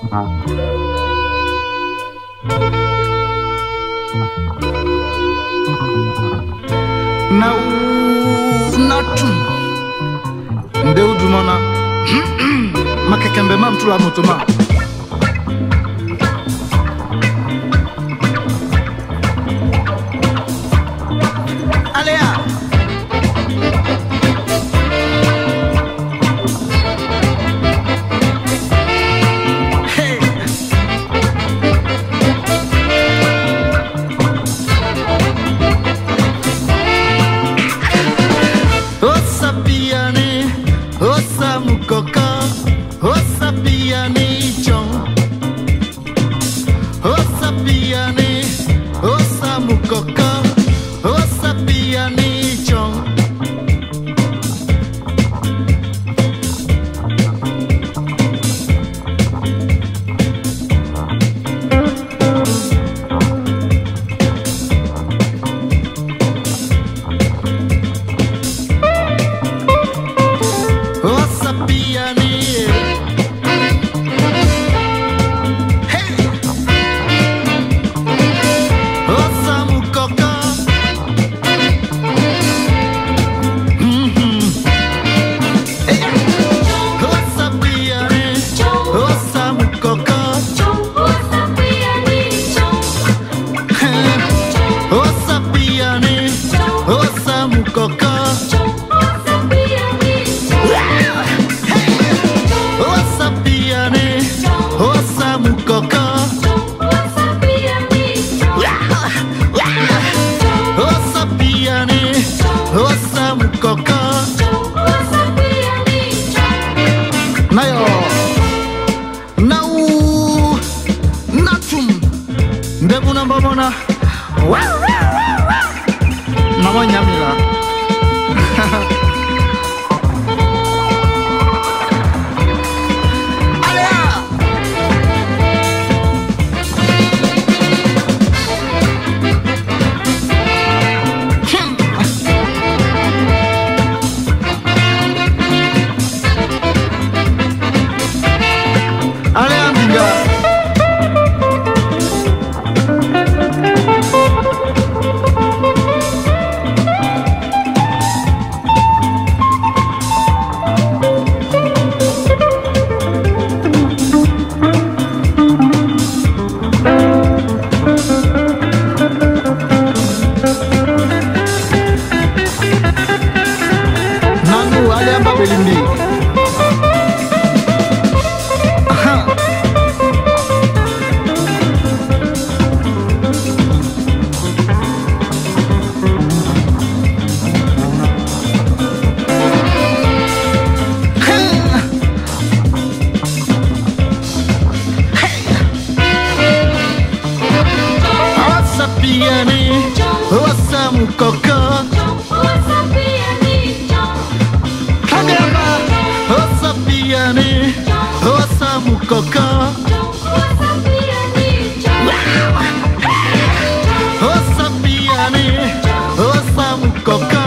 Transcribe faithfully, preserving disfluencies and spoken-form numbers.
Na natu nde udumona makekembe mam tula motoma Alea Hey Osa piani Osa mukoko Osa piani chong Osa piani Osa mukoko Osa piani chong Osa piani Hey Osa mukoko Mhm Hey Osa piani Osa mukoko Osa piani Osa mukoko Osa piani Osa mukoko Osa piani Osa mukoko Nayo Nau Natum Ndebu namba mona Nama nyamila Alea Hmm. Alea minga Nanu alea mbabelindi Aha Osa piani Osa mukoko Kagama Osa piani Osa mukoko Osa piani Osa mukoko